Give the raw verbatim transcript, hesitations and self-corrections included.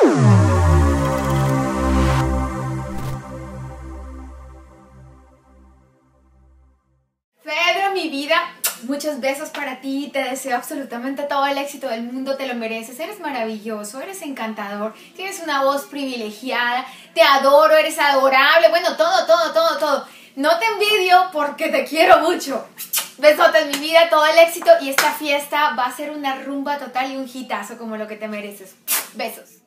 Pedro, mi vida, muchos besos para ti, te deseo absolutamente todo el éxito del mundo, te lo mereces, eres maravilloso, eres encantador, tienes una voz privilegiada, te adoro, eres adorable, bueno, todo, todo, todo, todo. No te envidio porque te quiero mucho. Besotes, mi vida, todo el éxito y esta fiesta va a ser una rumba total y un hitazo como lo que te mereces. Besos.